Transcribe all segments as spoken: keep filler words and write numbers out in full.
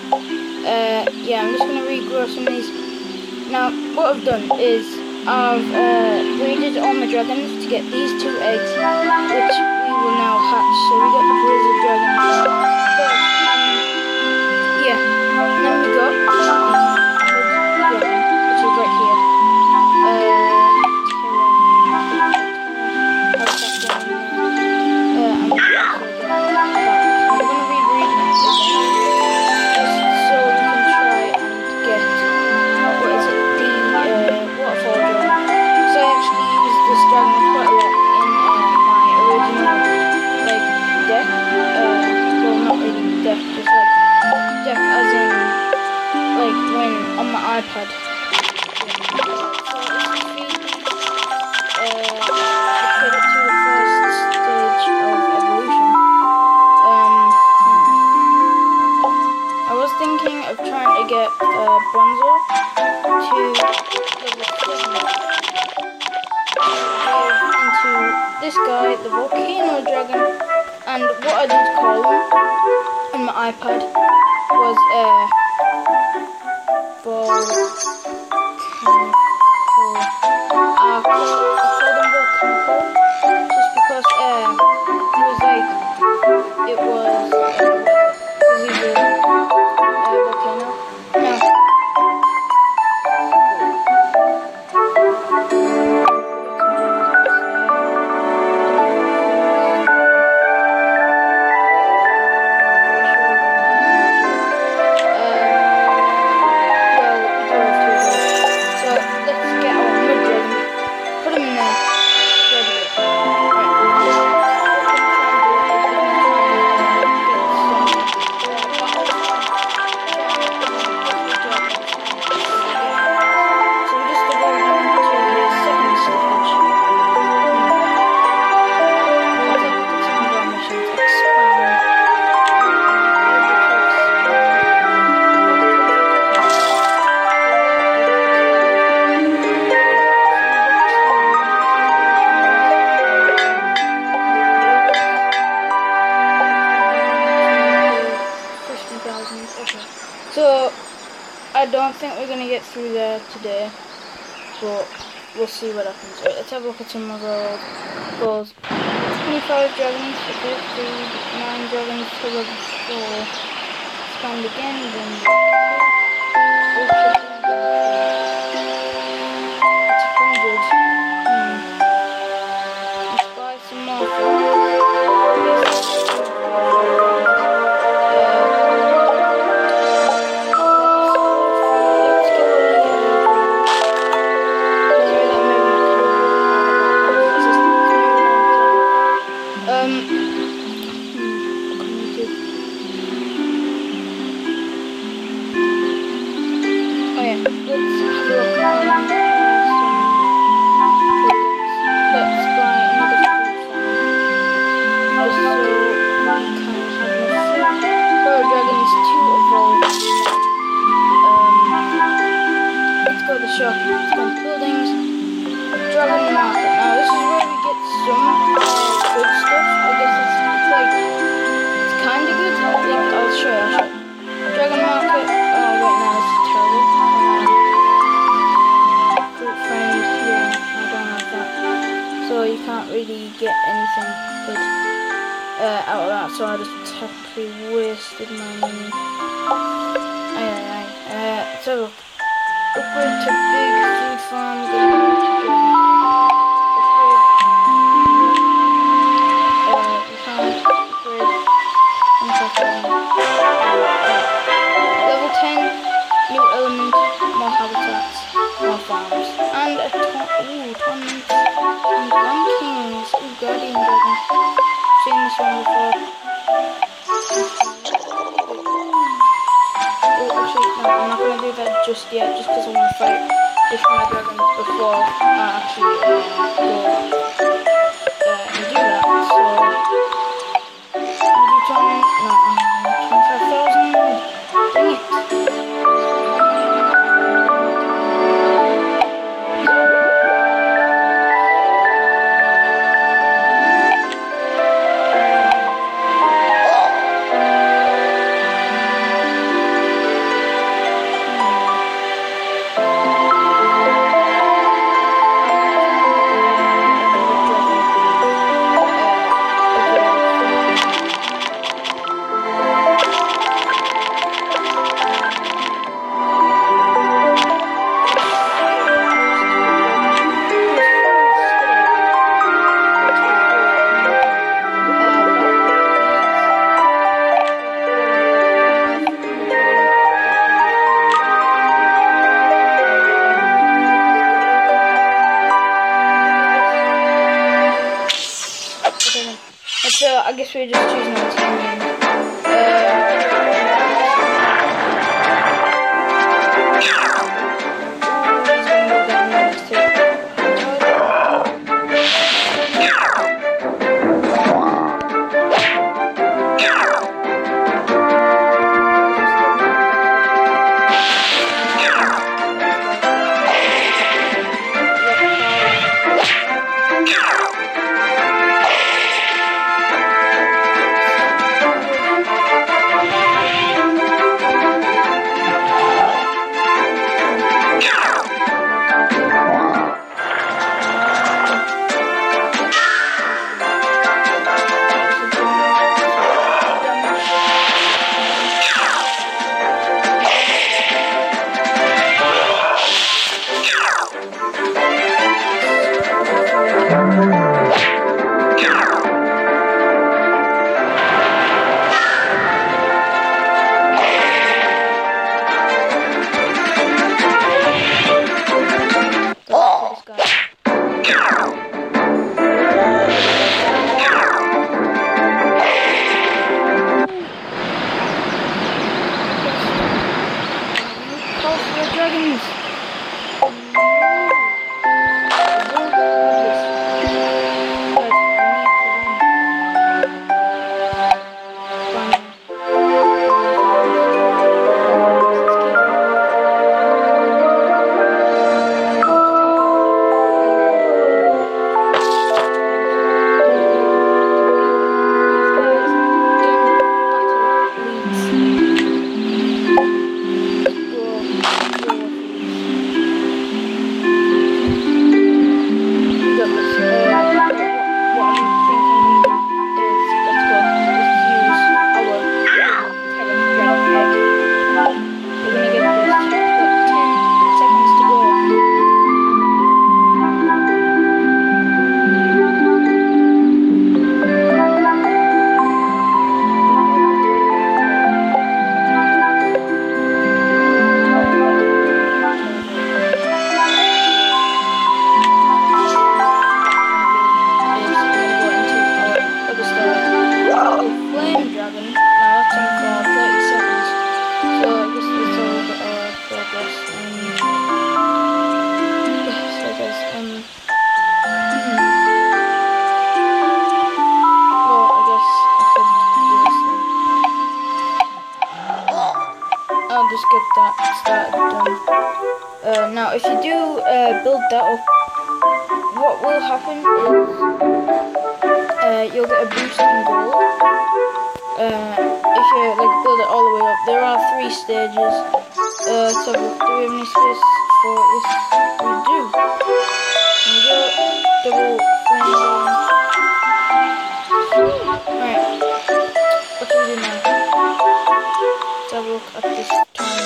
Uh, yeah, I'm just going to regrow some of these. Now, what I've done is I've uh, breeded all my dragons to get these two eggs, which we will now hatch. So we got the blizzard dragon. But, um, yeah, and then we got the mud dragon, which is right here. Uh, iPad. Thinking of trying to get uh, Bonzo to level seven into this guy, the Volcano Dragon, and what I did call him on my iPad was uh, Volcano. I called him Volcano just because uh, it was like it was because uh, he's a volcano. Now, So, I don't think we're going to get through there today, but we'll see what happens. Right, let's have a look at some of our goals. twenty-five dragons, okay, three, nine dragons to level four. Expand again, then okay. It's one hundred. Hmm. Let's buy some more flowers. Shop, some buildings, Dragon Market. Now this is where we get some uh, good stuff. I guess it's, it's like, it's kind of good. Like, I'll show you, I'll show you. Dragon Market, oh right now this is terrible. Um, fruit friend, yeah, I don't have that. So you can't really get anything good uh, out of that, so I just technically wasted my money. Aye, aye, aye. Uh, so upgrade to big food farm. Get a bunch of dragons. Upgrade. Uh, we can't upgrade. Level ten. New element. More habitats. More farms. And a ton. Ooh, tons. And Gun Kings. Ooh, Guardian Dragon. Seen this one before. No, I'm not going to do that just yet, just because I want to fight this one of dragons before I actually uh, go uh, and do that. So, would you tell me? No, um, twenty-five thousand. Dang it. guess we're just choosing our team name. Uh, who's gonna go down next to just get that started done. Uh, now, if you do uh, build that up, what will happen is uh, you'll get a boost in gold. Uh, if you like build it all the way up, there are three stages. Uh, so do we have any space for this? We do. There we go. Double flame down. Alright. What do we do now? Let's have a look at this time.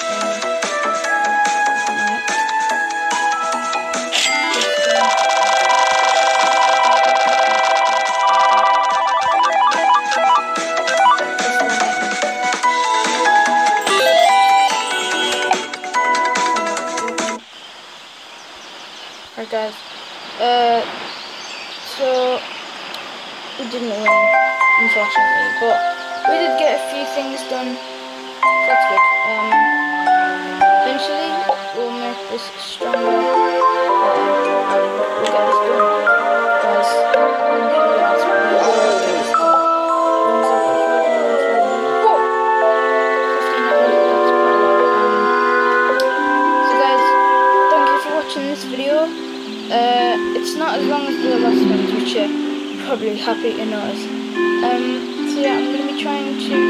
Alright guys, uh, so we didn't win, unfortunately, but we did get a few things done, so that's good. Um, eventually we'll make this stronger, uh, and we'll get this done, guys. Eventually that's what we'll do. fifteen hours, that's quite a lot. Um, so guys, thank you for watching this video. Uh, it's not as long as the last ones, which you're probably happy to notice. Um, so yeah, I'm going to be trying to